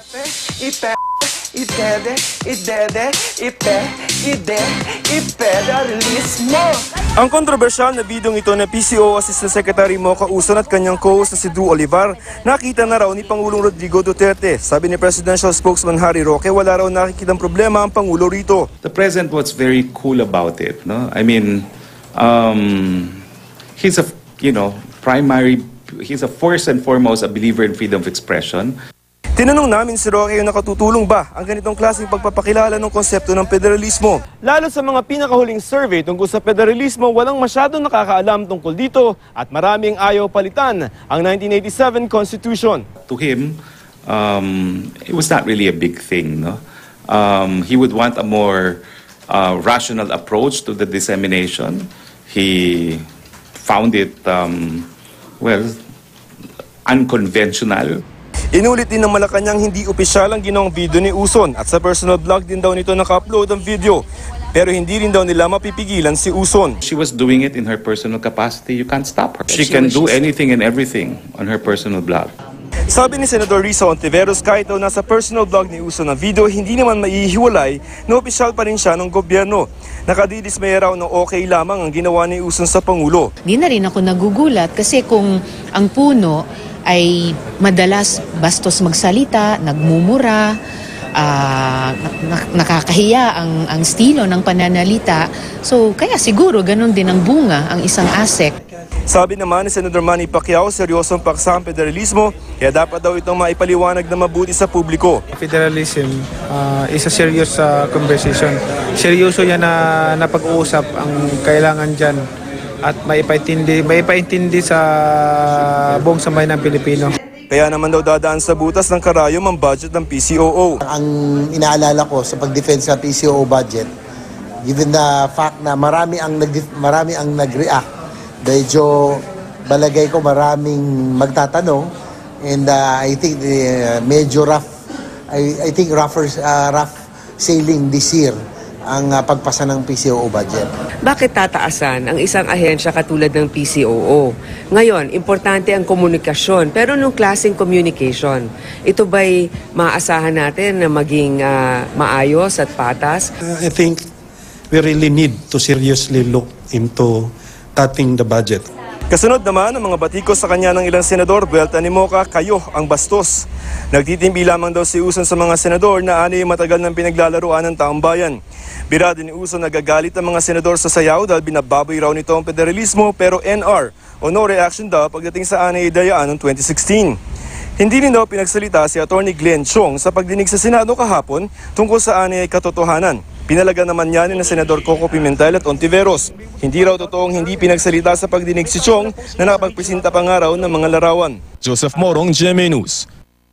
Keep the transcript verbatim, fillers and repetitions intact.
Ipe, idede, idede, ipe, ide, ipedalismo. Ang kontrobersyal na bidong ito na P C O Assistant Secretary Mocha Uson at kanyang co-host na si Drew Olivar, nakita na raw ni Pangulong Rodrigo Duterte. Sabi ni Presidential Spokesman Harry Roque, wala raw nakikitang problema ang Pangulo rito. The President was very cool about it. No? I mean, um, he's a, you know, primary, he's a first and foremost a believer in freedom of expression. Tinanong namin si Roque kung nakatutulong ba ang ganitong klaseng pagpapakilala ng konsepto ng federalismo. Lalo sa mga pinakahuling survey tungkol sa federalismo, walang masyadong nakakaalam tungkol dito at maraming ayaw palitan ang nineteen eighty-seven Constitution. To him, um, it was not really a big thing. No? Um, he would want a more uh, rational approach to the dissemination. He found it, um, well, unconventional. Inulit din ng Malacanang hindi opisyal ang ginawang video ni Uson at sa personal blog din daw nito naka-upload ang video. Pero hindi rin daw nila mapipigilan si Uson. She was doing it in her personal capacity. You can't stop her. She can do anything and everything on her personal blog. Sabi ni Senador Risa Hontiveros, kahit daw nasa personal blog ni Uson na video, hindi naman maihiwalay na opisyal pa rin siya ng gobyerno. Nakadidismay raw na okay lamang ang ginawa ni Uson sa Pangulo. Di na rin ako nagugulat kasi kung ang puno ay madalas bastos magsalita, nagmumura, uh, nakakahiya ang, ang estilo ng pananalita. So kaya siguro ganun din ang bunga ang isang asek. Sabi naman ni Senador Manny Pacquiao, seryosong paksa ang federalismo, kaya dapat daw itong maipaliwanag na mabuti sa publiko. Federalism uh, is a serious uh, conversation. Seryoso yan na napag-uusap ang kailangan dyan at maipaintindi, maipaintindi sa buong sambayan ng Pilipino. Kaya naman daw dadaan sa butas ng karayom ang budget ng P C O O. Ang inaalala ko sa pag-defense sa P C O O budget, given the fact na marami ang nag marami ang nag-react, medyo balagay ko maraming magtatanong, and uh, I think uh, medyo rough I, I think rougher uh, rough sailing this year ang uh, pagpasa ng P C O O budget. Bakit tataasan ang isang ahensya katulad ng P C O O? Ngayon, importante ang komunikasyon, pero nung klaseng communication, ito ba'y maaasahan natin na maging uh, maayos at patas? Uh, I think we really need to seriously look into cutting the budget. Kasunod naman ang mga batiko sa kanya ng ilang senador, buwelta ni Mocha, kayo ang bastos. Nagtitimbi lamang daw si Uson sa mga senador na ani matagal ng pinaglalaruan ng taong bayan. Birado ni Uson nagagalit ang mga senador sa sayaw dahil binababoy raw nito ang federalismo, pero N R o no reaction daw pagdating sa ani dayaan noong twenty sixteen. Hindi rin daw pinagsalita si Attorney Glenn Chong sa pagdinig sa Senado kahapon tungkol sa ani katotohanan. Pinalaga naman niya ni na Senador Coco Pimentel at Hontiveros. Hindi raw totoong hindi pinagsalita sa pagdinig si Chong na nakapagpresenta pa nga raw ng mga larawan. Joseph Morong, G M A News.